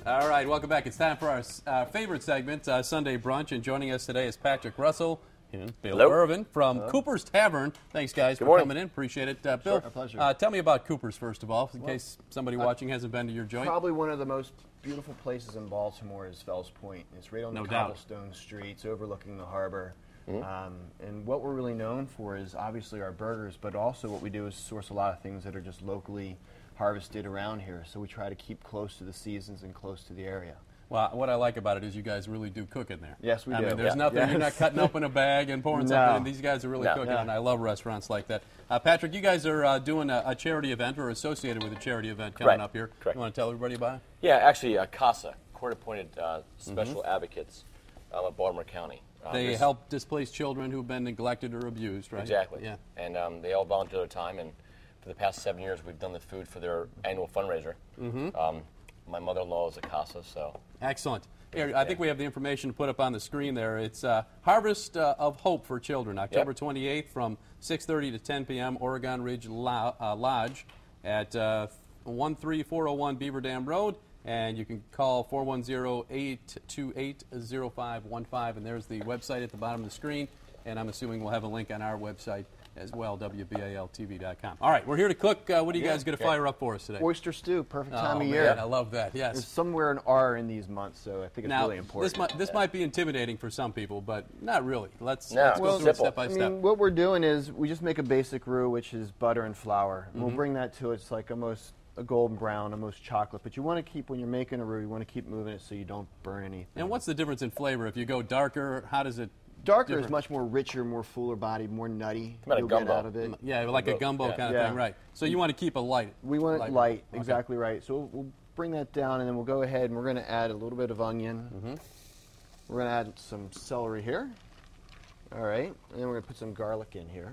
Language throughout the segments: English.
All right, welcome back. It's time for our favorite segment, Sunday Brunch, and joining us today is Patrick Russell and Bill Irvin from Cooper's Tavern. Thanks, guys, for coming in. Appreciate it. Bill, Sure, a pleasure. Tell me about Cooper's, first of all, in case somebody watching hasn't been to your joint. Probably one of the most beautiful places in Baltimore is Fells Point. It's right on the cobblestone streets overlooking the harbor. And what we're really known for is obviously our burgers, but also what we do is source a lot of things that are just locally harvested around here. So we try to keep close to the seasons and close to the area. Well, what I like about it is you guys really do cook in there. Yes, we do. I mean, there's nothing, you're not cutting up in a bag and pouring something in. These guys are really cooking, and I love restaurants like that. Patrick, you guys are doing a charity event or associated with a charity event coming up here. Correct. You want to tell everybody about it? Yeah, actually, CASA, Court-Appointed Special Advocates of Baltimore County. They help displaced children who've been neglected or abused, right? Exactly. Yeah. And they all volunteer their time, and for the past 7 years, we've done the food for their annual fundraiser. My mother-in-law is a CASA, so. Excellent. Here, I think we have the information to put up on the screen there. It's Harvest of Hope for Children, October 28th from 6:30 to 10 p.m., Oregon Ridge Lodge at 13401 Beaver Dam Road. And you can call 410-828-0515. And there's the website at the bottom of the screen. And I'm assuming we'll have a link on our website as well, WBALTV.com. All right, we're here to cook. What are you guys going to fire up for us today? Oyster stew, perfect time of man, year. I love that, yes. There's somewhere an R in these months, so I think it's really important. This might be intimidating for some people, but not really. Let's No, go through it step by step. I mean, what we're doing is we just make a basic roux, which is butter and flour. And we'll bring that to it's like almost a golden brown, almost chocolate. But you want to keep, when you're making a roux, you want to keep moving it so you don't burn anything. And what's the difference in flavor? If you go darker, how does it Darker is much more richer, more fuller bodied, more nutty. About a You'll gumbo. get out of it. Yeah, like a gumbo kind of thing, right. So you want to keep it light. We want it light, exactly right. So we'll bring that down, and then we'll go ahead and we're going to add a little bit of onion. We're going to add some celery here. All right. And then we're going to put some garlic in here.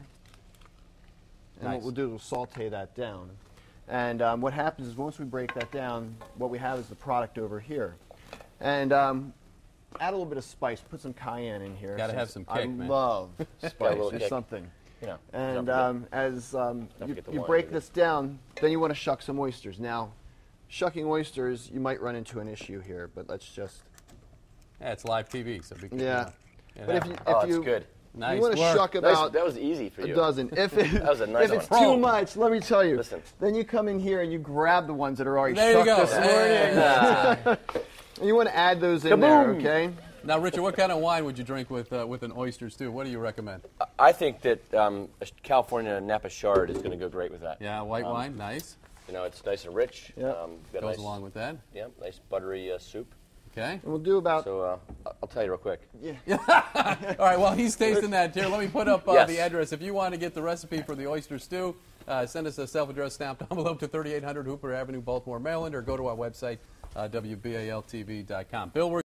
And what we'll do is we'll saute that down. And what happens is once we break that down, what we have is the product over here. And add a little bit of spice. Put some cayenne in here. Got to have some kick, man. I love spice or something. Yeah. And as you break this down, then you want to shuck some oysters. Now, shucking oysters, you might run into an issue here, but let's just... Yeah, it's live TV, so be careful. Yeah. But if you, that's good. Nice you want to work. shuck about That was easy for you. a dozen. If That was a nice if it's one. too much, let me tell you. Listen. Then you come in here and you grab the ones that are already There you shucked go. this morning. And you want to add those in there, okay? Now, Richard, what kind of wine would you drink with an oyster stew? What do you recommend? I think that a California Napa Chard is going to go great with that. Yeah, white wine, nice. You know, it's nice and rich. Yep. Got Goes nice, along with that. Yeah, nice buttery soup. Okay. And we'll do about... So I'll tell you real quick. All right, while he's tasting that, here, let me put up Yes. the address. If you want to get the recipe for the oyster stew, send us a self-addressed stamped envelope to 3800 Hooper Avenue, Baltimore, Maryland, or go to our website, WBALTV.com. Bill,